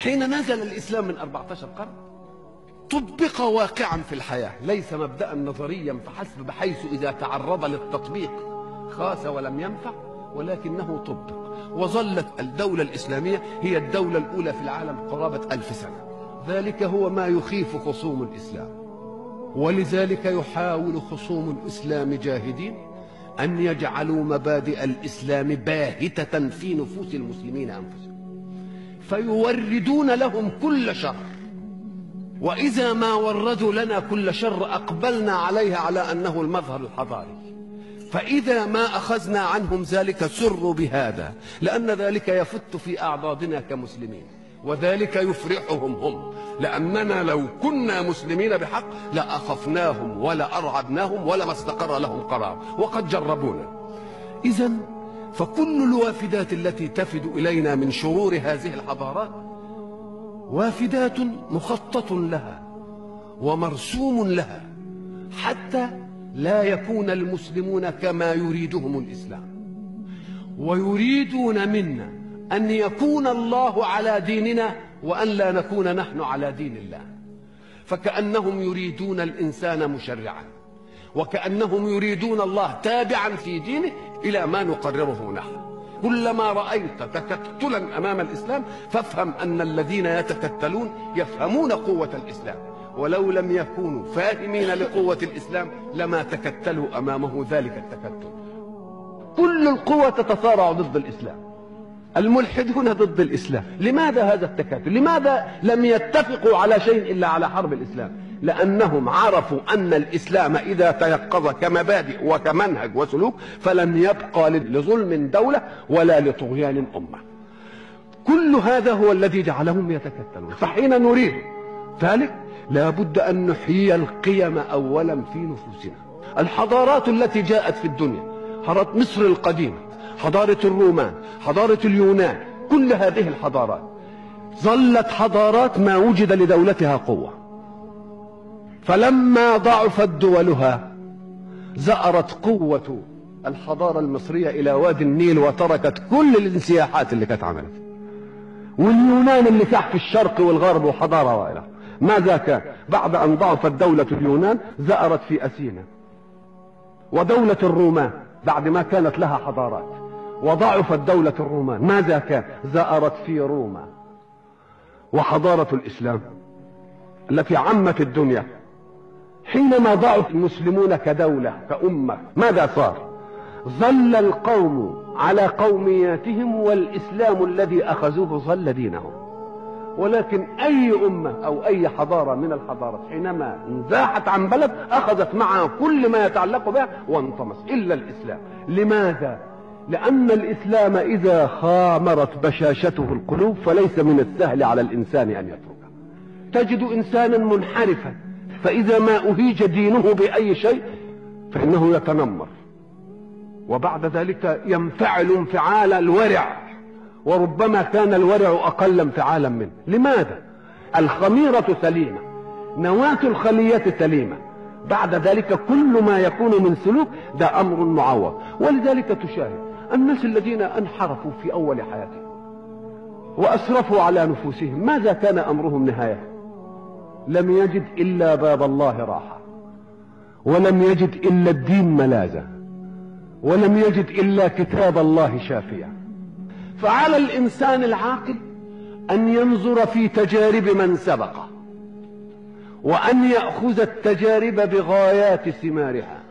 حين نزل الإسلام من 14 قرن طبق واقعا في الحياة، ليس مبدأ نظريا فحسب بحيث إذا تعرض للتطبيق خاس ولم ينفع، ولكنه طبق. وظلت الدولة الإسلامية هي الدولة الأولى في العالم قرابة 1000 سنة. ذلك هو ما يخيف خصوم الإسلام، ولذلك يحاول خصوم الإسلام جاهدين أن يجعلوا مبادئ الإسلام باهتة في نفوس المسلمين أنفسهم، فيوردون لهم كل شر، وإذا ما وردوا لنا كل شر أقبلنا عليها على أنه المظهر الحضاري، فإذا ما أخذنا عنهم ذلك سروا بهذا، لأن ذلك يفت في أعضادنا كمسلمين، وذلك يفرحهم هم، لأننا لو كنا مسلمين بحق لأخفناهم ولا أرعبناهم ولا ما استقر لهم قرار، وقد جربونا. إذن فكل الوافدات التي تفد إلينا من شرور هذه الحضارات وافدات مخطط لها ومرسوم لها، حتى لا يكون المسلمون كما يريدهم الإسلام، ويريدون منا أن يكون الله على ديننا وأن لا نكون نحن على دين الله، فكأنهم يريدون الإنسان مشرعا، وكأنهم يريدون الله تابعا في دينه إلى ما نقرره نحن. كلما رأيت تكتلا أمام الإسلام فافهم أن الذين يتكتلون يفهمون قوة الإسلام، ولو لم يكونوا فاهمين لقوة الإسلام لما تكتلوا أمامه ذلك التكتل. كل القوة تتصارع ضد الإسلام، الملحدون ضد الإسلام. لماذا هذا التكاتل؟ لماذا لم يتفقوا على شيء إلا على حرب الإسلام؟ لأنهم عرفوا أن الإسلام إذا تيقظ كمبادئ وكمنهج وسلوك فلن يبقى لظلم دولة ولا لطغيان أمة. كل هذا هو الذي جعلهم يتكتلون. فحين نريد ذلك لا بد أن نحيي القيم أولا في نفوسنا. الحضارات التي جاءت في الدنيا، حضارة مصر القديمة، حضارة الرومان، حضارة اليونان، كل هذه الحضارات ظلت حضارات ما وجد لدولتها قوة، فلما ضعفت دولها زأرت قوة الحضارة المصرية إلى وادي النيل وتركت كل الانسياحات اللي كانت عملت. واليونان اللي تحت في الشرق والغرب وحضارة وإلى ماذا كان؟ بعد أن ضعفت دولة اليونان زأرت في أثينا. ودولة الرومان بعد ما كانت لها حضارات وضعفت دولة الرومان ماذا كان؟ زأرت في روما. وحضارة الإسلام التي عمت الدنيا حينما ضعف المسلمون كدولة كأمة ماذا صار؟ ظل القوم على قومياتهم والإسلام الذي أخذوه ظل دينهم. ولكن أي أمة أو أي حضارة من الحضارات حينما انزاحت عن بلد أخذت معها كل ما يتعلق بها وانطمس إلا الإسلام. لماذا؟ لأن الإسلام إذا خامرت بشاشته القلوب فليس من السهل على الإنسان أن يتركه. تجد إنسانا منحرفا فإذا ما أهيج دينه بأي شيء فإنه يتنمر، وبعد ذلك ينفعل انفعال الورع، وربما كان الورع أقل انفعالا منه. لماذا؟ الخميرة سليمة، نواة الخلية سليمة، بعد ذلك كل ما يكون من سلوك ده أمر معوض. ولذلك تشاهد الناس الذين انحرفوا في أول حياتهم وأسرفوا على نفوسهم ماذا كان أمرهم نهاية؟ لم يجد إلا باب الله راحة، ولم يجد إلا الدين ملاذا، ولم يجد إلا كتاب الله شافيا. فعلى الإنسان العاقل أن ينظر في تجارب من سبقه، وأن يأخذ التجارب بغايات ثمارها،